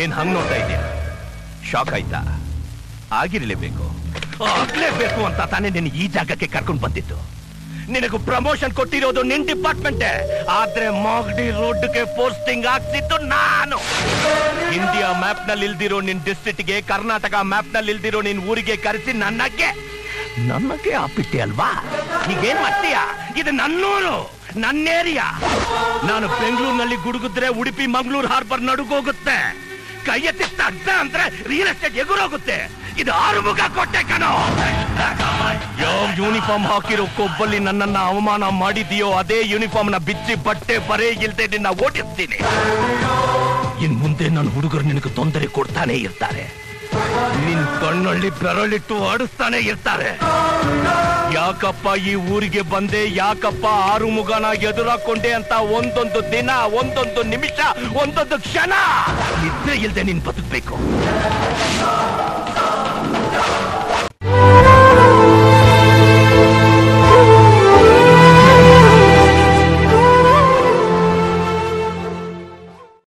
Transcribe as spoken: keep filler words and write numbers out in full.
ಏನ್ ಹಂಗ್ ನೋಡ್ತಾ ಇದೆಯಾ? ಶಾಕ್ ಆಯ್ತಾ? ಆಗಿರ್ಲೇಬೇಕು, ಆಗ್ಲೇಬೇಕು ಅಂತ ತಾನೇ ನಿನ್ನ ಈ ಜಾಗಕ್ಕೆ ಕರ್ಕೊಂಡು ಬಂದಿತ್ತು. ನಿನಗೂ ಪ್ರಮೋಷನ್ ಕೊಟ್ಟಿರೋದು ನಿನ್ ಡಿಪಾರ್ಟ್ಮೆಂಟ್, ಆದ್ರೆ ಮಾಗಡಿ ರೋಡ್ಗೆ ಪೋಸ್ಟಿಂಗ್ ಆಗ್ತಿತ್ತು ನಾನು. ಇಂಡಿಯಾ ಮ್ಯಾಪ್ ನಲ್ಲಿ ಇಲ್ದಿರೋ ನಿನ್ ಡಿಸ್ಟ್ರಿಕ್ಟ್ಗೆ, ಕರ್ನಾಟಕ ಮ್ಯಾಪ್ ನಲ್ಲಿ ಇಲ್ದಿರೋ ನಿನ್ ಊರಿಗೆ ಕರೆಸಿ ನನ್ನಕ್ಕೆ ನನ್ನಕ್ಕೆ ಆಪಿಟ್ಟೆ ಅಲ್ವಾ? ಈಗೇನ್ ಮಾಡ್ತೀಯಾ? ಇದು ನನ್ನೂರು, ನನ್ನ ಏರಿಯಾ. ನಾನು ಬೆಂಗಳೂರಿನಲ್ಲಿ ಗುಡುಗಿದ್ರೆ ಉಡುಪಿ ಮಂಗಳೂರು ಹಾರ್ಬರ್ ನಡುಗೋಗುತ್ತೆ. ಕೈ ಎತ್ತಿ ತಗ್ದ ಅಂದ್ರೆ ರಿಯಲ್ ಎಸ್ಟೇಟ್ ಎಗುರೋಗುತ್ತೆ. ಇದು ಆರುಮುಗ ಕೋಟೆ ಕಣೋ. ಯಾವ ಯೂನಿಫಾರ್ಮ್ ಹಾಕಿರೋ ಕೊಬ್ಬಲ್ಲಿ ನನ್ನನ್ನ ಅವಮಾನ ಮಾಡಿದೆಯೋ ಅದೇ ಯೂನಿಫಾರ್ಮ್ ನ ಬಿಚ್ಚಿ ಬಟ್ಟೆ ಬರೇ ಇಲ್ದೆ ನಿನ್ನ ಓಡಿಸ್ತೀನಿ. ಇನ್ ಮುಂದೆ ನನ್ನ ಹುಡುಗರು ನಿನಗೆ ತೊಂದರೆ ಕೊಡ್ತಾನೆ ಇರ್ತಾರೆ. ನಿನ್ ಕಣ್ಣಲ್ಲಿ ಬೆರಳಿಟ್ಟು ಆಡಿಸ್ತಾನೆ ಇರ್ತಾರೆ. ಯಾಕಪ್ಪ ಈ ಊರಿಗೆ ಬಂದೆ, ಯಾಕಪ್ಪ ಆರುಮುಗನ ಎದುರಾಕೊಂಡೆ ಅಂತ ಒಂದೊಂದು ದಿನ, ಒಂದೊಂದು ನಿಮಿಷ, ಒಂದೊಂದು ಕ್ಷಣ ನಿದ್ರೆ ಇಲ್ದೆ ನೀನ್ ಬದುಕ್ಬೇಕು.